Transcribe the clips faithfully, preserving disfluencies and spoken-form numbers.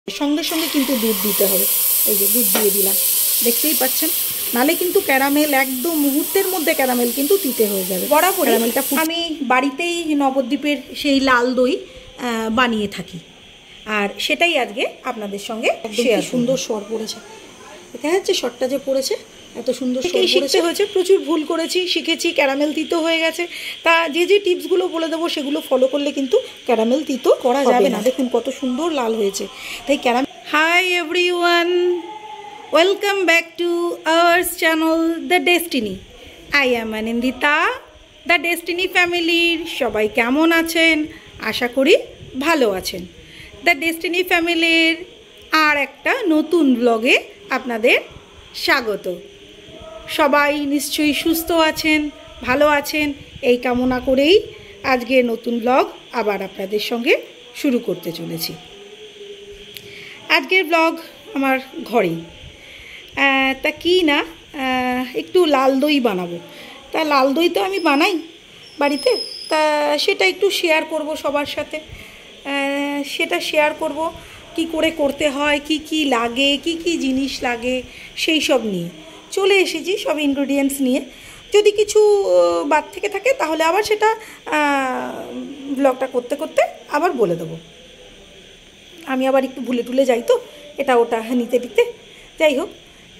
সঙ্গে সঙ্গে কিন্তু দুধ দিতে হবে। এই যে দুধ দিয়ে দিলাম, দেখতেই পাচ্ছেন, নালে কিন্তু ক্যারামেল একদম মুহূর্তের মধ্যে ক্যারামেল কিন্তু তিতে হয়ে যাবে। বরাবর ক্যারামেলটা আমি বাড়িতেই নবদ্বীপের সেই লাল দই বানিয়ে থাকি, আর সেটাই আজকে আপনাদের সঙ্গে শেয়ার। সুন্দর স্বর পড়েছে, দেখা যাচ্ছে স্বরটা যে পড়েছে, এত সুন্দর স্বর শিখতে হয়েছে। প্রচুর ভুল করেছি, শিখেছি, ক্যারামেল তিতো হয়ে গেছে। তা যে যে টিপসগুলো বলে দেবো সেগুলো ফলো করলে কিন্তু ক্যারামেল তিতো করা যাবে না। দেখুন কত সুন্দর লাল হয়েছে। তাই caramel. Hi everyone, welcome back to our channel the destiny. I am Anandita, the destiny ফ্যামিলির সবাই কেমন আছেন? আশা করি ভালো আছেন। দ্য ডেস্টিনি ফ্যামিলির আর একটা নতুন ব্লগে আপনাদের স্বাগত। সবাই নিশ্চয়ই সুস্থ আছেন, ভালো আছেন, এই কামনা করেই আজকে নতুন ব্লগ আবার আপনাদের সঙ্গে শুরু করতে চলেছি। আজকের ব্লগ আমার ঘরেই, তা কি না একটু লাল দই বানাবো। তা লাল দই তো আমি বানাই বাড়িতে, তা সেটা একটু শেয়ার করব সবার সাথে। সেটা শেয়ার করব কি করে করতে হয়, কি কি লাগে, কি কি জিনিস লাগে, সেই সব নিয়ে চলে এসেছি, সব ইনগ্রেডিয়েন্টস নিয়ে। যদি কিছু বাদ থেকে থাকে তাহলে আবার সেটা ব্লগটা করতে করতে আবার বলে দেবো। আমি আবার একটু ভুলে টুলে যাই তো, এটা ওটা নিতে নিতে। যাই হোক,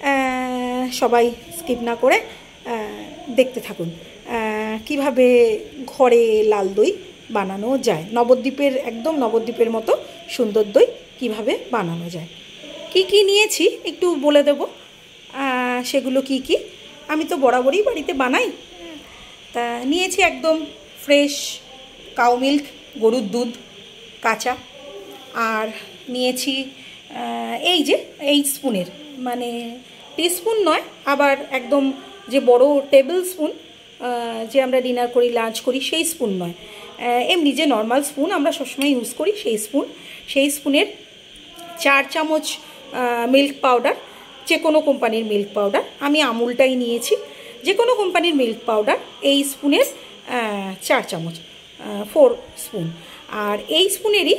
সবাই স্কিপ না করে দেখতে থাকুন কিভাবে ঘরে লাল দই বানানো যায়। নবদ্বীপের একদম নবদ্বীপের মতো সুন্দর দই কিভাবে বানানো যায়। কি কি নিয়েছি একটু বলে দেব, সেগুলো কি কি। আমি তো বরাবরই বাড়িতে বানাই। তা নিয়েছি একদম ফ্রেশ কাউ মিল্ক, গরুর দুধ কাঁচা। আর নিয়েছি এই যে এই স্পুনের, মানে টিস্পুন নয়, আবার একদম যে বড় টেবিল স্পুন যে আমরা ডিনার করি, লাঞ্চ করি, সেই স্পুন নয়, এমনি যে নর্মাল স্পুন আমরা সবসময় ইউজ করি সেই স্পুন। সেই স্পুনের চার চামচ মিল্ক পাউডার, যে কোনো কোম্পানির মিল্ক পাউডার, আমি আমুলটাই নিয়েছি। যে কোনো কোম্পানির মিল্ক পাউডার এই স্পুনের চার চামচ, ফোর স্পুন। আর এই স্পুনেরই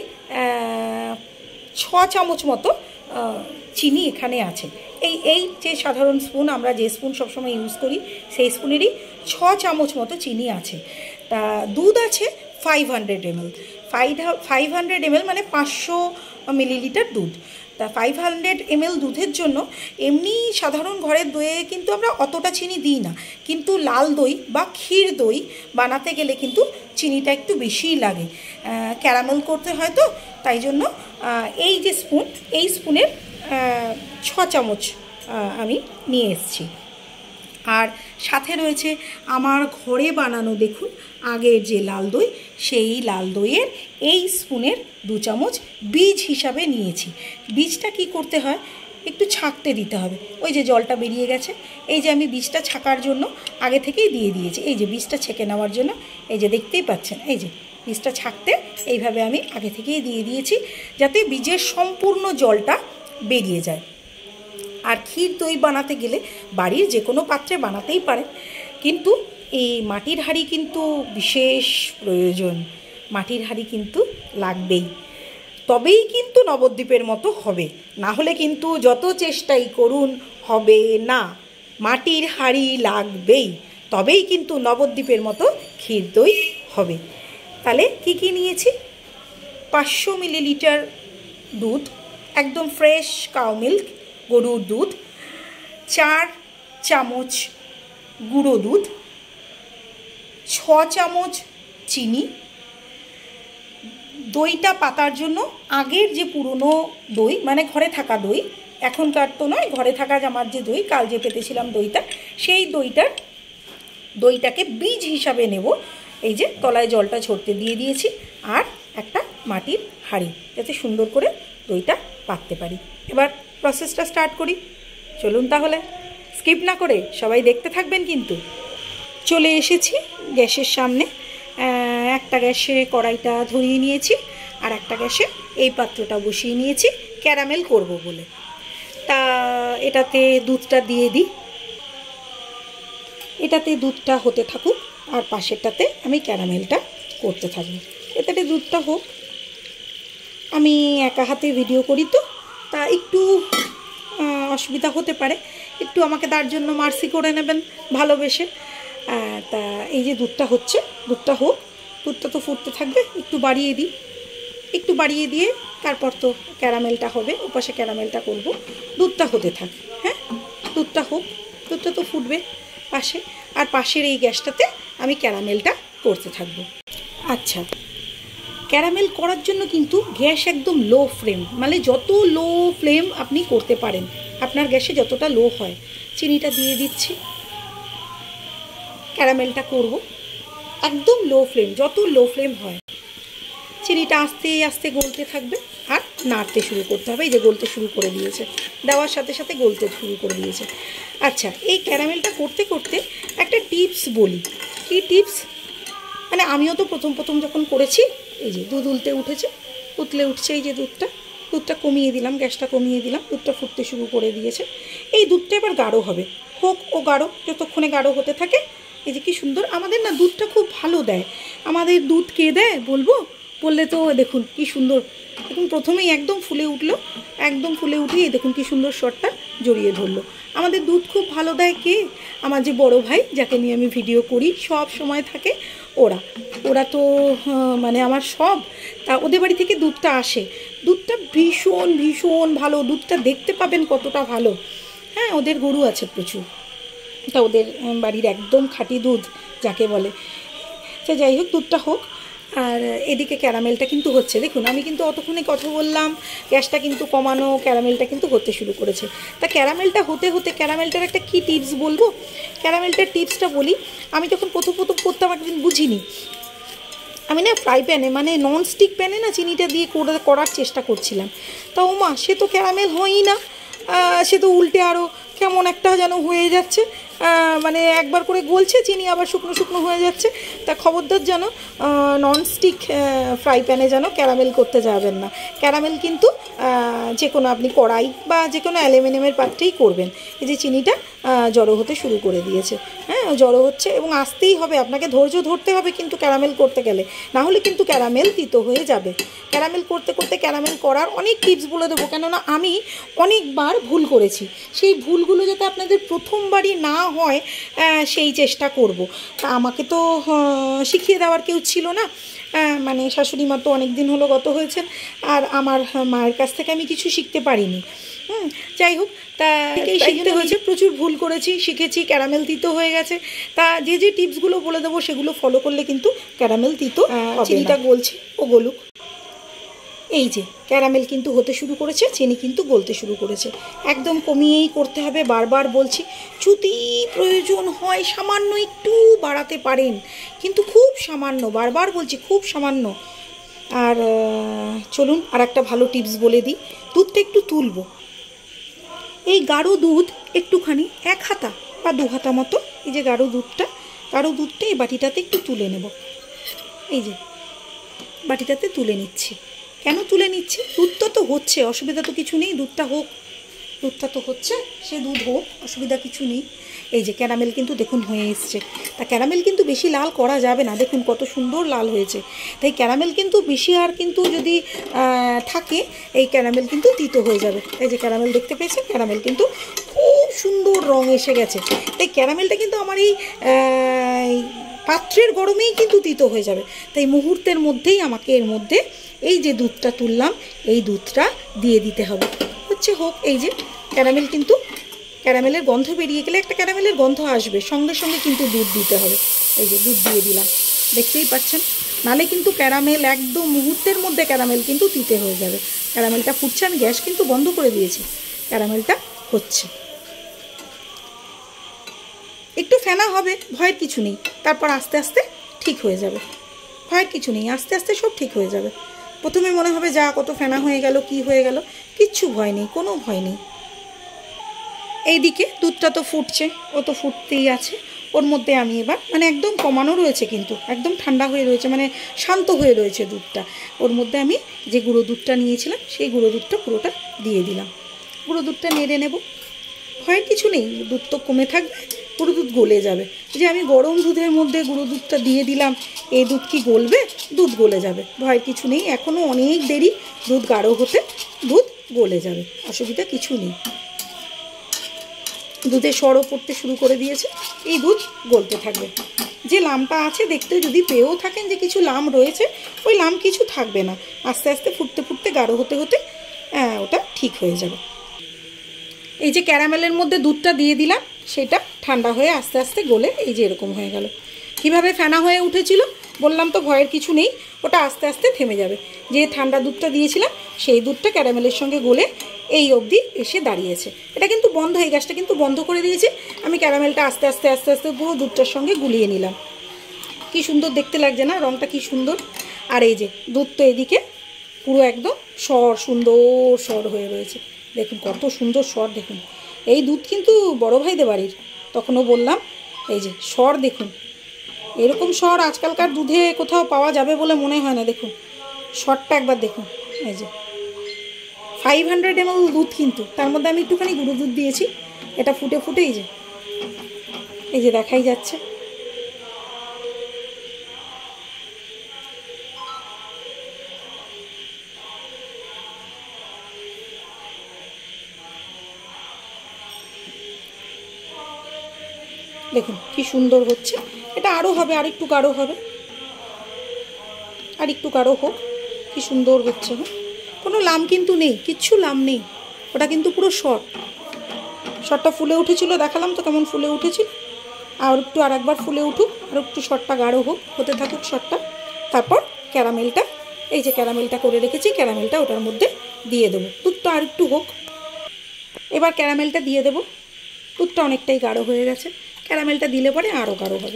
ছ চামচ মতো চিনি এখানে আছে। এই এই যে সাধারণ স্পুন, আমরা যে স্পুন সবসময় ইউজ করি সেই স্পুনেরই ছ চামচ মতো চিনি আছে। তা দুধ আছে five hundred ML. Five five hundred ML মানে পাঁচশো মিলিলিটার দুধ। তা ফাইভ হান্ড্রেড এমএল দুধের জন্য এমনি সাধারণ ঘরের দইয়ে কিন্তু আমরা অতটা চিনি দিই না, কিন্তু লাল দই বা ক্ষীর দই বানাতে গেলে কিন্তু চিনিটা একটু বেশিই লাগে, ক্যারামেল করতে হয় তো। তাই জন্য এই যে স্পুন, এই স্পুনের ছ চামচ আমি নিয়ে এসেছি। আর সাথে রয়েছে আমার ঘরে বানানো, দেখুন আগের যে লাল দই, সেই লাল দইয়ের এই স্পুনের দু চামচ বীজ হিসাবে নিয়েছি। বীজটা কি করতে হয়, একটু ছাঁকতে দিতে হবে। ওই যে জলটা বেরিয়ে গেছে, এই যে আমি বীজটা ছাকার জন্য আগে থেকেই দিয়ে দিয়েছি। এই যে বীজটা ছেঁকে নেওয়ার জন্য, এই যে দেখতেই পাচ্ছেন, এই যে বীজটা ছাকতে এইভাবে আমি আগে থেকেই দিয়ে দিয়েছি, যাতে বীজের সম্পূর্ণ জলটা বেরিয়ে যায়। আর ক্ষীর দই বানাতে গেলে বাড়ির যে কোনো পাত্রে বানাতেই পারে, কিন্তু এই মাটির হাঁড়ি কিন্তু বিশেষ প্রয়োজন। মাটির হাঁড়ি কিন্তু লাগবেই, তবেই কিন্তু নবদ্বীপের মতো হবে। না হলে কিন্তু যত চেষ্টাই করুন হবে না। মাটির হাঁড়ি লাগবেই, তবেই কিন্তু নবদ্বীপের মতো ক্ষীর দই হবে। তাহলে কি কি নিয়েছি, পাঁচশো মিলিলিটার দুধ, একদম ফ্রেশ কাউ মিল্ক গরুর দুধ, চার চামচ গুঁড়ো দুধ, ছ চামচ চিনি। দইটা পাতার জন্য আগের যে পুরনো দই, মানে ঘরে থাকা দই, এখনকার তো নয়, ঘরে থাকা আমার যে দই, কাল যে পেতেছিলাম দইটা, সেই দইটার দইটাকে বীজ হিসাবে নেব। এই যে তলায় জলটা ঝরতে দিয়ে দিয়েছি, আর একটা মাটির হাঁড়ি, যাতে সুন্দর করে দইটা পাততে পারি। এবার প্রসেসটা স্টার্ট করি, চলুন তাহলে স্কিপ না করে সবাই দেখতে থাকবেন। কিন্তু চলে এসেছি গ্যাসের সামনে। একটা গ্যাসে কড়াইটা ধরিয়ে নিয়েছি, আর একটা গ্যাসে এই পাত্রটা বসিয়ে নিয়েছি ক্যারামেল করব বলে। তা এটাতে দুধটা দিয়ে দিই, এটাতে দুধটা হতে থাকুক, আর পাশেরটাতে আমি ক্যারামেলটা করতে থাকবো। এটাতে দুধটা হোক, আমি একা হাতে ভিডিও করি তো, তা একটু অসুবিধা হতে পারে, একটু আমাকে তার জন্য মার্সি করে নেবেন ভালোবেসে। তা এই যে দুধটা হচ্ছে, দুধটা হোক, দুধটা তো ফুটতে থাকবে, একটু বাড়িয়ে দিই, একটু বাড়িয়ে দিয়ে তারপর তো ক্যারামেলটা হবে, ওপাশে ক্যারামেলটা করব, দুধটা হতে থাক। হ্যাঁ, দুধটা হোক, দুধটা তো ফুটবে পাশে, আর পাশের এই গ্যাসটাতে আমি ক্যারামেলটা করতে থাকবো। আচ্ছা, ক্যারামেল করার জন্য কিন্তু গ্যাস একদম লো ফ্লেম, মানে যত লো ফ্লেম আপনি করতে পারেন, আপনার গ্যাসে যতটা লো হয়। চিনিটা দিয়ে দিচ্ছি, ক্যারামেলটা করব একদম লো ফ্লেম, যত লো ফ্লেম হয়। চিনিটা আস্তে আস্তে গলতে থাকবে আর নাড়তে শুরু করতে হবে। এই যে গলতে শুরু করে দিয়েছে, দেওয়ার সাথে সাথে গলতে শুরু করে দিয়েছে। আচ্ছা, এই ক্যারামেলটা করতে করতে একটা টিপস বলি। কী টিপস? মানে আমিও তো প্রথম প্রথম যখন করেছি, এই যে দুধ উলতে উঠেছে, উতলে উঠছে, এই যে দুধটা, দুধটা কমিয়ে দিলাম, গ্যাসটা কমিয়ে দিলাম, দুধটা ফুটতে শুরু করে দিয়েছে। এই দুধটা এবার গাঢ় হবে, হোক ও গাঢ়, যতক্ষণে গাঢ় হতে থাকে। এই যে কি সুন্দর, আমাদের না দুধটা খুব ভালো দেয়। আমাদের দুধ কে দেয় বলবো? বললে তো দেখুন কি সুন্দর, দেখুন প্রথমেই একদম ফুলে উঠলো, একদম ফুলে উঠেই দেখুন কি সুন্দর শটটা জড়িয়ে ধরলো। আমাদের দুধ খুব ভালো দেয় কে? আমার যে বড় ভাই, যাকে নিয়ে আমি ভিডিও করি সব সময় থাকে, ওরা ওরা তো মানে আমার সব। তা ওদের বাড়ি থেকে দুধটা আসে, দুধটা ভীষণ ভীষণ ভালো, দুধটা দেখতে পাবেন কতটা ভালো। হ্যাঁ, ওদের গরু আছে প্রচুর, তা ওদের বাড়ির একদম খাঁটি দুধ যাকে বলে। তো যাই হোক, দুধটা হোক, আর এদিকে ক্যারামেলটা কিন্তু হচ্ছে। দেখুন আমি কিন্তু অতক্ষণে কথা বললাম, গ্যাসটা কিন্তু কমানো, ক্যারামেলটা কিন্তু হতে শুরু করেছে। তা ক্যারামেলটা হতে হতে ক্যারামেলটার একটা কী টিপস বলবো? ক্যারামেলটার টিপসটা বলি। আমি যখন প্রথম প্রথম করতাম একদিন বুঝিনি, আমি না ফ্রাই প্যানে মানে নন স্টিক প্যানে না চিনিটা দিয়ে করে করার চেষ্টা করছিলাম। তা ওমা, সে তো ক্যারামেল হয়ই না, সে তো উল্টে আরও কেমন একটা যেন হয়ে যাচ্ছে, মানে একবার করে গলছে চিনি, আবার শুকনো শুকনো হয়ে যাচ্ছে। তা খবরদার যেন ননস্টিক ফ্রাই প্যানে যেন ক্যারামেল করতে যাবেন না। ক্যারামেল কিন্তু যে কোনো আপনি কড়াই বা যে কোনো অ্যালুমিনিয়ামের পাত্রেই করবেন। এই যে চিনিটা জড়ো হতে শুরু করে দিয়েছে, হ্যাঁ জড়ো হচ্ছে, এবং আসতেই হবে, আপনাকে ধৈর্য ধরতে হবে কিন্তু ক্যারামেল করতে গেলে, না হলে কিন্তু ক্যারামেল তিতো হয়ে যাবে। ক্যারামেল করতে করতে ক্যারামেল করার অনেক টিপস বলে দেবো, কেননা আমি অনেকবার ভুল করেছি। সেই ভুলগুলো যাতে আপনাদের প্রথমবারই না হয় সেই চেষ্টা করব। তা আমাকে তো শিখিয়ে দেওয়ার কেউ ছিল না, মানে শাশুড়ি মা তো অনেক দিন হলো গত হয়েছেন, আর আমার মায়ের কাছ থেকে আমি কিছু শিখতে পারিনি। হুম যাই হোক, তা এটাই শিখতে হয়েছে, প্রচুর ভুল করেছি, শিখেছি, ক্যারামেল তিতো হয়ে গেছে। তা যে যে টিপসগুলো বলে দেবো সেগুলো ফলো করলে কিন্তু ক্যারামেল তিতো, চিনিটা গলছে, ও গলুক। এই যে ক্যারামেল কিন্তু হতে শুরু করেছে, চিনি কিন্তু গলতে শুরু করেছে। একদম কমিয়েই করতে হবে, বারবার বলছি। যদি প্রয়োজন হয় সামান্য একটু বাড়াতে পারেন, কিন্তু খুব সামান্য, বারবার বলছি খুব সামান্য। আর চলুন আর একটা ভালো টিপস বলে দিই। দুধটা একটু তুলব, এই গাঢ় দুধ একটুখানি এক হাতা বা দু হাতা মতো, এই যে গাঢ় দুধটা, গাঢ় দুধটা এই বাটিটাতে একটু তুলে নেব। এই যে বাটিটাতে তুলে নিচ্ছি। কেন তুলে নিচ্ছি? দুধটা তো হচ্ছে, অসুবিধা তো কিছু নেই, দুধটা হোক, দুধটা তো হচ্ছে, সে দুধ হোক, অসুবিধা কিছু নেই। এই যে ক্যারামেল কিন্তু দেখুন হয়ে এসছে। তা ক্যারামেল কিন্তু বেশি লাল করা যাবে না, দেখুন কত সুন্দর লাল হয়েছে। তাই ক্যারামেল কিন্তু বেশি আর কিন্তু যদি থাকে, এই ক্যারামেল কিন্তু তিতো হয়ে যাবে। এই যে ক্যারামেল দেখতে পেয়েছেন, ক্যারামেল কিন্তু খুব সুন্দর রং এসে গেছে। তাই ক্যারামেলটা কিন্তু আমার এই পাত্রের গরমেই কিন্তু তিতো হয়ে যাবে। তাই মুহূর্তের মধ্যেই আমাকে এর মধ্যে এই যে দুধটা তুললাম, এই দুধটা দিয়ে দিতে হবে। হচ্ছে হোক, এই যে ক্যারামেল কিন্তু, ক্যারামেলের গন্ধ বেরিয়ে গেলে একটা ক্যারামেলের গন্ধ আসবে, সঙ্গে সঙ্গে কিন্তু দুধ দিতে হবে। এই যে দুধ দিয়ে দিলাম, দেখতেই পাচ্ছেন, নালে কিন্তু ক্যারামেল একদম মুহূর্তের মধ্যে ক্যারামেল কিন্তু তিতে হয়ে যাবে। ক্যারামেলটা ফুটছে, আমি গ্যাস কিন্তু বন্ধ করে দিয়েছি, ক্যারামেলটা হচ্ছে। একটু ফেনা হবে, ভয়ের কিছু নেই, তারপর আস্তে আস্তে ঠিক হয়ে যাবে, ভয়ের কিছু নেই, আস্তে আস্তে সব ঠিক হয়ে যাবে। প্রথমে মনে হবে যা কত ফেনা হয়ে গেল, কি হয়ে গেল, কিচ্ছু ভয় নেই, কোনো ভয় নেই। এইদিকে দুধটা তো ফুটছে, ও তো ফুটতেই আছে। ওর মধ্যে আমি এবার মানে একদম কমানো রয়েছে, কিন্তু একদম ঠান্ডা হয়ে রয়েছে, মানে শান্ত হয়ে রয়েছে দুধটা। ওর মধ্যে আমি যে গুঁড়ো দুধটা নিয়েছিলাম সেই গুঁড়ো দুধটা পুরোটা দিয়ে দিলাম। গুঁড়ো দুধটা নেড়ে নেব, ভয়ের কিছু নেই, দুধ তো কমে থাকবে, গুঁড়ো দুধ গলে যাবে। যে আমি গরম দুধের মধ্যে গুঁড়ো দুধটা দিয়ে দিলাম, এই দুধ কি গলবে? দুধ গলে যাবে, ভয়ের কিছু নেই। এখনও অনেক দেরি দুধ গাঢ় হতে, দুধ গলে যাবে, অসুবিধা কিছু নেই। দুধে সরও পড়তে শুরু করে দিয়েছে, এই দুধ গলতে থাকবে। যে লামটা আছে দেখতে যদি পেয়েও থাকেন যে কিছু লাম রয়েছে, ওই লাম কিছু থাকবে না, আস্তে আস্তে ফুটতে ফুটতে গাঢ় হতে হতে ওটা ঠিক হয়ে যাবে। এই যে ক্যারামেলের মধ্যে দুধটা দিয়ে দিলাম, সেটা ঠান্ডা হয়ে আস্তে আস্তে গলে এই যে এরকম হয়ে গেল। কীভাবে ফেনা হয়ে উঠেছিল বললাম তো, ভয়ের কিছু নেই, ওটা আস্তে আস্তে থেমে যাবে। যে ঠান্ডা দুধটা দিয়েছিলাম সেই দুধটা ক্যারামেলের সঙ্গে গলে এই অবধি এসে দাঁড়িয়েছে। এটা কিন্তু বন্ধ, এই গ্যাসটা কিন্তু বন্ধ করে দিয়েছে। আমি ক্যারামেলটা আস্তে আস্তে আস্তে আস্তে পুরো দুধটার সঙ্গে গুলিয়ে নিলাম। কি সুন্দর দেখতে লাগছে না, রঙটা কি সুন্দর। আর এই যে দুধটা এদিকে পুরো একদম সর, সুন্দর সর হয়ে রয়েছে। দেখুন কত সুন্দর সর, দেখুন এই দুধ কিন্তু বড় ভাইদের বাড়ির, তখনও বললাম। এই যে সর দেখুন, এরকম সর আজকালকার দুধে কোথাও পাওয়া যাবে বলে মনে হয় না। দেখুন সরটা একবার দেখুন। এই যে ফাইভ হান্ড্রেড এম এল দুধ, কিন্তু তার মধ্যে আমি একটুখানি গুঁড়ো দুধ দিয়েছি। এটা ফুটে ফুটে এই যে এই যে দেখাই যাচ্ছে। দেখুন কি সুন্দর হচ্ছে। এটা আরও হবে, আর একটু গাঢ় হবে, আর একটু গাঢ় হোক। কি সুন্দর হচ্ছে, হ্যাঁ কোনো লাম কিন্তু নেই, কিচ্ছু লাম নেই, ওটা কিন্তু পুরো সর। সরটা ফুলে উঠেছিল, দেখালাম তো কেমন ফুলে উঠেছিল। আর একটু আর একবার ফুলে উঠুক, আর একটু সরটা গাঢ় হোক, হতে থাকুক সরটা। তারপর ক্যারামেলটা, এই যে ক্যারামেলটা করে রেখেছি, ক্যারামেলটা ওটার মধ্যে দিয়ে দেবো। দুধটা আর একটু হোক, এবার ক্যারামেলটা দিয়ে দেবো। দুধটা অনেকটাই গাঢ় হয়ে গেছে, ক্যারামেলটা দিলে পরে আরও গাঢ় হবে।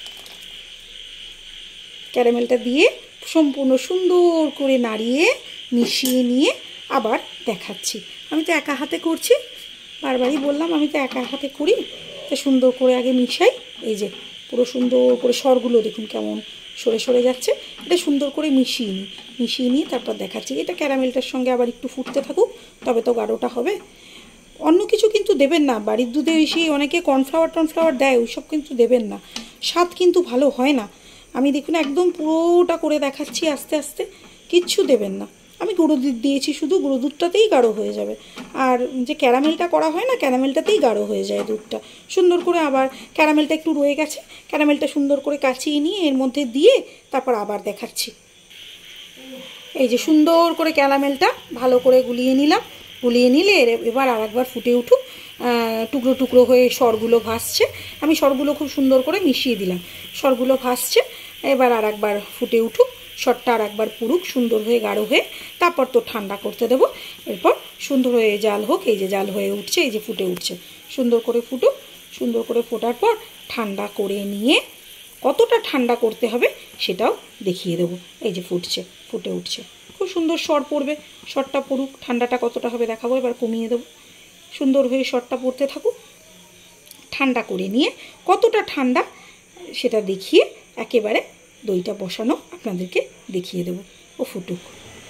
ক্যারামেলটা দিয়ে সম্পূর্ণ সুন্দর করে নাড়িয়ে মিশিয়ে নিয়ে আবার দেখাচ্ছি। আমি তো একা হাতে করছি, বারবারই বললাম আমি তো একা হাতে করি, তো সুন্দর করে আগে মিশাই। এই যে পুরো সুন্দর করে সরগুলো দেখুন কেমন সরে সরে যাচ্ছে। এটা সুন্দর করে মিশিয়ে নিই, মিশিয়ে নিয়ে তারপর দেখাচ্ছি। এটা ক্যারামেলটার সঙ্গে আবার একটু ফুটতে থাকুক, তবে তো গাঢ়টা হবে। অন্য কিছু কিন্তু দেবেন না, বাড়ির দুধে এসে অনেকে কর্নফ্লাওয়ার টর্নফ্লাওয়ার দেয়, ওইসব কিন্তু দেবেন না, স্বাদ কিন্তু ভালো হয় না। আমি দেখুন একদম পুরোটা করে দেখাচ্ছি আস্তে আস্তে, কিচ্ছু দেবেন না। আমি গুঁড়ো দুধ দিয়েছি, শুধু গুঁড়ো দুধটাতেই গাঢ় হয়ে যাবে। আর যে ক্যারামেলটা করা হয় না, ক্যারামেলটাতেই গাঢ় হয়ে যায় দুধটা সুন্দর করে। আবার ক্যারামেলটা একটু রয়ে গেছে, ক্যারামেলটা সুন্দর করে কাচিয়ে নিয়ে এর মধ্যে দিয়ে তারপর আবার দেখাচ্ছি। এই যে সুন্দর করে ক্যারামেলটা ভালো করে গুলিয়ে নিলাম। গুলিয়ে নিলে এবার আর একবার ফুটে উঠুক, টুকরো টুকরো হয়ে সরগুলো ভাসছে। আমি সরগুলো খুব সুন্দর করে মিশিয়ে দিলাম, সরগুলো ভাসছে। এবার আর একবার ফুটে উঠুক, সরটা আর একবার পুরুক সুন্দর হয়ে গাঢ় হয়ে, তারপর তো ঠান্ডা করতে দেবো। এরপর সুন্দর হয়ে জাল হোক। এই যে জাল হয়ে উঠছে, এই যে ফুটে উঠছে, সুন্দর করে ফুটুক। সুন্দর করে ফোটার পর ঠান্ডা করে নিয়ে কতটা ঠান্ডা করতে হবে সেটাও দেখিয়ে দেবো। এই যে ফুটছে, ফুটে উঠছে, খুব সুন্দর সর পড়বে। সরটা পড়ুক, ঠান্ডাটা কতটা হবে দেখাবো। এবার কমিয়ে দেবো, সুন্দর হয়ে সরটা পড়তে থাকুক। ঠান্ডা করে নিয়ে কতটা ঠান্ডা সেটা দেখিয়ে একেবারে দইটা বসানো আপনাদেরকে দেখিয়ে দেবো। ও ফুটুক,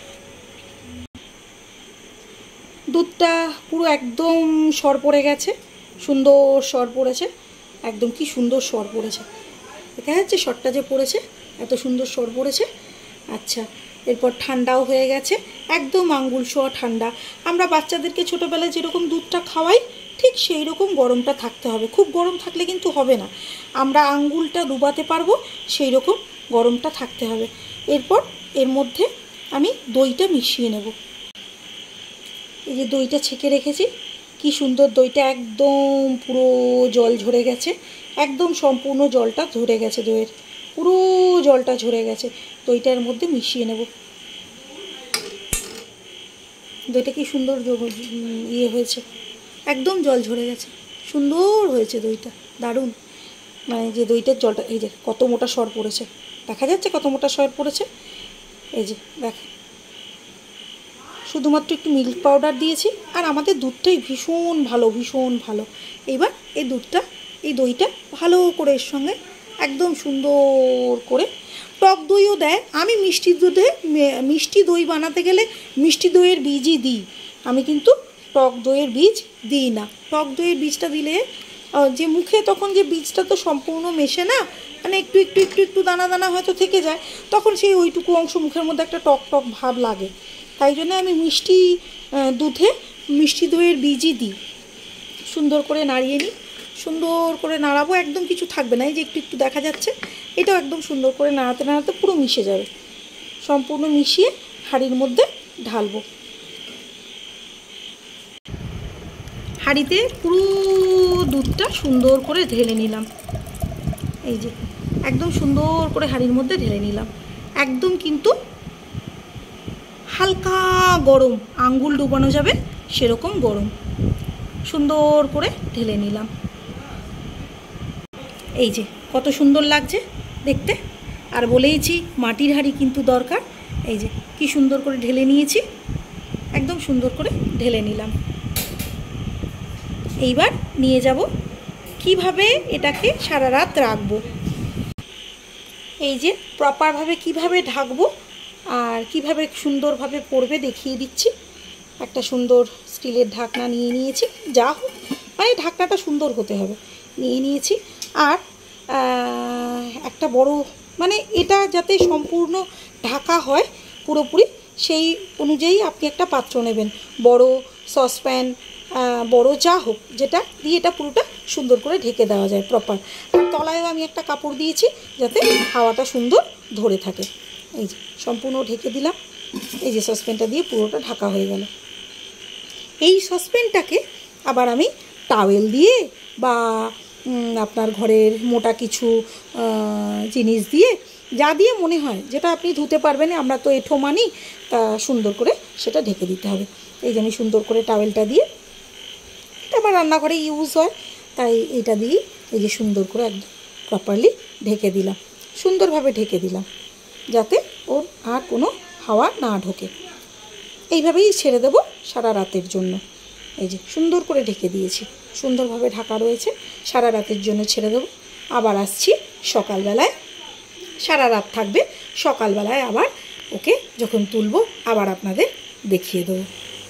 দুধটা পুরো একদম সর পড়ে গেছে, সুন্দর সর পড়েছে একদম। কি সুন্দর সর পড়েছে, দেখা যাচ্ছে সরটা যে পড়েছে, এত সুন্দর সর পড়েছে। আচ্ছা, এরপর ঠান্ডাও হয়ে গেছে, একদম আঙ্গুল ছোঁয়া ঠান্ডা। আমরা বাচ্চাদেরকে ছোটোবেলায় যেরকম দুধটা খাওয়াই, ঠিক সেই রকম গরমটা থাকতে হবে। খুব গরম থাকলে কিন্তু হবে না, আমরা আঙ্গুলটা ডুবাতে পারবো সেই রকম গরমটা থাকতে হবে। এরপর এর মধ্যে আমি দইটা মিশিয়ে নেব। এই যে দইটা ছেঁকে রেখেছি, কি সুন্দর দইটা একদম পুরো জল ঝরে গেছে, একদম সম্পূর্ণ জলটা ঝরে গেছে, দইয়ের পুরো জলটা ঝরে গেছে। দইটার মধ্যে মিশিয়ে নেব। দইটা কি সুন্দর ইয়ে হয়েছে, একদম জল ঝরে গেছে, সুন্দর হয়েছে দইটা, দারুণ। মানে যে দইটার জলটা, এই যে কত মোটা সর পড়েছে, দেখা যাচ্ছে কত মোটা সর পড়েছে। এই যে দেখ, শুধুমাত্র একটু মিল্ক পাউডার দিয়েছি, আর আমাদের দুধটাই ভীষণ ভালো, ভীষণ ভালো। এবার এই দুধটা, এই দইটা ভালো করে এর সঙ্গে একদম সুন্দর করে, টক দইও দেয়। আমি মিষ্টি দুধে, মিষ্টি দই বানাতে গেলে মিষ্টি দইয়ের বীজই দিই, আমি কিন্তু টক দইয়ের বীজ দিই না। টক দইয়ের বীজটা দিলে যে মুখে তখন যে বীজটা তো সম্পূর্ণ মেশে না, মানে একটু একটু একটু একটু দানা দানা হয়তো থেকে যায়, তখন সেই ওইটুকু অংশ মুখের মধ্যে একটা টক টক ভাব লাগে। তাই জন্য আমি মিষ্টি দুধে মিষ্টি দইয়ের বীজই দিই। সুন্দর করে নাড়িয়ে নিই, সুন্দর করে নাড়াবো, একদম কিছু থাকবে না। এই যে একটু একটু দেখা যাচ্ছে, এটাও একদম সুন্দর করে নাড়াতে নাড়াতে পুরো মিশে যাবে। সম্পূর্ণ মিশিয়ে হাঁড়ির মধ্যে ঢালবো। হাঁড়িতে পুরো দুধটা সুন্দর করে ঢেলে নিলাম। এই যে একদম সুন্দর করে হাঁড়ির মধ্যে ঢেলে নিলাম। একদম কিন্তু হালকা গরম, আঙ্গুল ডুবানো যাবে সেরকম গরম, সুন্দর করে ঢেলে নিলাম। এই যে কত সুন্দর লাগছে দেখতে। আর বলেইছি মাটির হাঁড়ি কিন্তু দরকার। এই যে কি সুন্দর করে ঢেলে নিয়েছি, একদম সুন্দর করে ঢেলে নিলাম। এইবার নিয়ে যাব কিভাবে এটাকে সারা রাত রাখবো। এই যে প্রপারভাবে কিভাবে ঢাকবো আর কিভাবে সুন্দরভাবে পড়বে দেখিয়ে দিচ্ছি। একটা সুন্দর স্টিলের ঢাকনা নিয়ে নিয়েছি, যা হোক মানে ঢাকনাটা সুন্দর হতে হবে, নিয়ে নিয়েছি। আর একটা বড় মানে এটা যাতে সম্পূর্ণ ঢাকা হয় পুরোপুরি, সেই অনুযায়ী আপনি একটা পাত্র নেবেন, বড় সসপ্যান, বড় যা হোক, যেটা দিয়ে এটা পুরোটা সুন্দর করে ঢেকে দেওয়া যায় প্রপার। আর তলায়ও আমি একটা কাপড় দিয়েছি যাতে হাওয়াটা সুন্দর ধরে থাকে। এই যে সম্পূর্ণ ঢেকে দিলাম। এই যে সসপ্যানটা দিয়ে পুরোটা ঢাকা হয়ে গেল। এই সসপ্যানটাকে আবার আমি টাওয়েল দিয়ে বা আপনার ঘরের মোটা কিছু জিনিস দিয়ে, যা দিয়ে মনে হয় যেটা আপনি ধুতে পারবেন, আমরা তো এঁঠো মানি, তা সুন্দর করে সেটা ঢেকে দিতে হবে। এই যে আমি সুন্দর করে টাওয়েলটা দিয়ে, এটা আবার রান্নাঘরে ইউজ হয়, তাই এটা দিয়েই এই যে সুন্দর করে একদম প্রপারলি ঢেকে দিলাম, সুন্দরভাবে ঢেকে দিলাম যাতে ওর আর কোনো হাওয়া না ঢোকে। এইভাবেই ছেড়ে দেবো সারা রাতের জন্য। এই যে সুন্দর করে ঢেকে দিয়েছি, সুন্দরভাবে ঢাকা রয়েছে, সারা রাতের জন্য ছেড়ে দেবো। আবার আসছি সকালবেলায়, সারা রাত থাকবে, সকালবেলায় আবার ওকে যখন তুলবো আবার আপনাদের দেখিয়ে দেবো।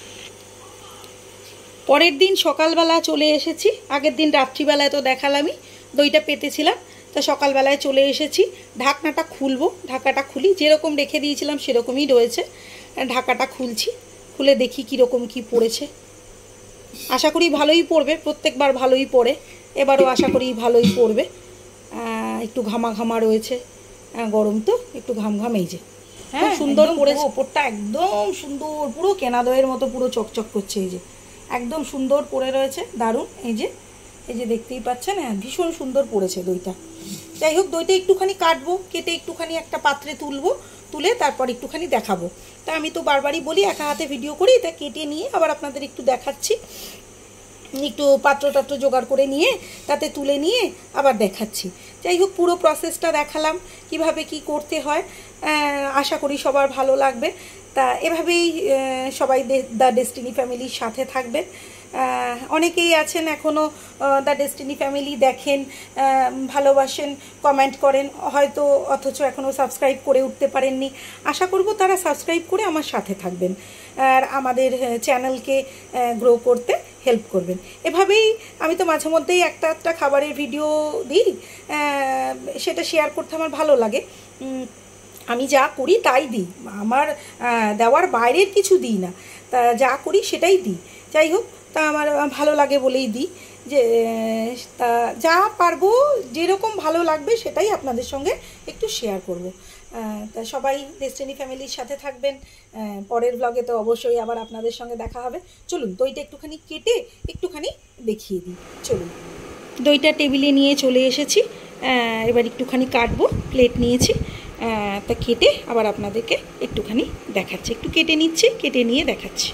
পরের দিন সকালবেলা চলে এসেছি। আগের দিন রাত্রিবেলায় তো দেখালামই, দইটা পেতেছিলাম, তা সকালবেলায় চলে এসেছি। ঢাকনাটা খুলবো, ঢাকাটা খুলি, যেরকম রেখে দিয়েছিলাম সেরকমই রয়েছে। ঢাকাটা খুলছি, খুলে দেখি কীরকম কি পড়েছে। আশা করি ভালোই পড়বে, প্রত্যেকবার ভালোই পড়ে, এবারও আশা করি ভালোই পড়বে। একটু ঘামা ঘামা রয়েছে, গরম তো একটু ঘাম ঘাম। এই যে হ্যাঁ সুন্দর পড়েছে, ওপরটা একদম সুন্দর, পুরো কেনা দইয়ের মতো পুরো চকচক করছে। এই যে একদম সুন্দর পড়ে রয়েছে, দারুণ। এই যে এই যে দেখতেই পাচ্ছেন, হ্যাঁ ভীষণ সুন্দর পড়েছে দইটা। যাই হোক, দইটা একটুখানি কাটবো, কেটে একটুখানি একটা পাত্রে তুলবো, তুলে তারপর একটুখানি দেখাবো। তা আমি তো বারবারই বলি একা হাতে ভিডিও করি, তা কেটে নিয়ে আবার আপনাদের একটু দেখাচ্ছি। একটু পাত্র টাত্র জোগাড় করে নিয়ে তাতে তুলে নিয়ে আবার দেখাচ্ছি। যাই হোক, পুরো প্রসেসটা দেখালাম কিভাবে কি করতে হয়। আশা করি সবার ভালো লাগবে। তা এভাবেই সবাই দ্য ডেস্টিনি ফ্যামিলির সাথে থাকবেন। অনেকেই আছেন এখনও দ্য ডেস্টিনি ফ্যামিলি দেখেন, ভালোবাসেন, কমেন্ট করেন হয়তো, অথচ এখনও সাবস্ক্রাইব করে উঠতে পারেননি। আশা করব তারা সাবস্ক্রাইব করে আমার সাথে থাকবেন আর আমাদের চ্যানেলকে গ্রো করতে হেল্প করবেন। এভাবেই আমি তো মাঝে মধ্যেই একটা একটা খাবারের ভিডিও দিই, সেটা শেয়ার করতে আমার ভালো লাগে। আমি যা করি তাই দিই, আমার দেওয়ার বাইরের কিছু দিই না, তা যা করি সেটাই দিই। যাই হোক, তা আমার ভালো লাগে বলেই দিই, যে তা যা পারবো, যেরকম ভালো লাগবে সেটাই আপনাদের সঙ্গে একটু শেয়ার করব। তা সবাই ডেস্টিনি ফ্যামিলির সাথে থাকবেন। পরের ব্লগে তো অবশ্যই আবার আপনাদের সঙ্গে দেখা হবে। চলুন দইটা একটুখানি কেটে একটুখানি দেখিয়ে দিই। চলুন, দইটা টেবিলে নিয়ে চলে এসেছি, এবার একটুখানি কাটবো, প্লেট নিয়েছি, তা কেটে আবার আপনাদেরকে একটুখানি দেখাচ্ছি। একটু কেটে নিচ্ছি, কেটে নিয়ে দেখাচ্ছি।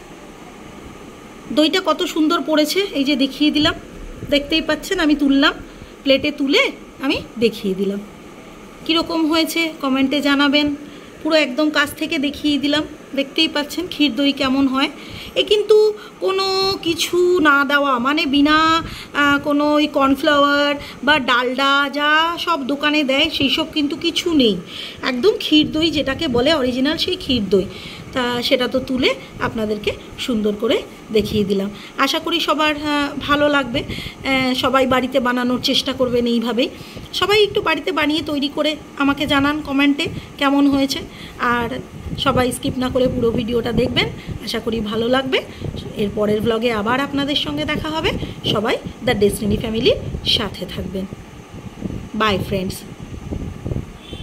দইটা কত সুন্দর পড়েছে, এই যে দেখিয়ে দিলাম, দেখতেই পাচ্ছেন। আমি তুললাম, প্লেটে তুলে আমি দেখিয়ে দিলাম। কীরকম হয়েছে কমেন্টে জানাবেন। পুরো একদম কাছ থেকে দেখিয়ে দিলাম, দেখতেই পাচ্ছেন ক্ষীর দই কেমন হয়। এ কিন্তু কোনো কিছু না দেওয়া, মানে বিনা কোনো ওই কর্নফ্লাওয়ার বা ডালডা যা সব দোকানে দেয় সেই সব কিন্তু কিছু নেই। একদম ক্ষীর দই যেটাকে বলে অরিজিনাল, সেই ক্ষীর দই। তা সেটা তো তুলে আপনাদেরকে সুন্দর করে দেখিয়ে দিলাম। আশা করি সবার ভালো লাগবে, সবাই বাড়িতে বানানোর চেষ্টা করবেন এইভাবেই। সবাই একটু বাড়িতে বানিয়ে তৈরি করে আমাকে জানান কমেন্টে কেমন হয়েছে, আর সবাই স্কিপ না করে পুরো ভিডিওটা দেখবেন, আশা করি ভালো লাগবে। এর পরের ব্লগে আবার আপনাদের সঙ্গে দেখা হবে। সবাই দ্য ডেস্টিনি ফ্যামিলির সাথে থাকবেন। Bye friends.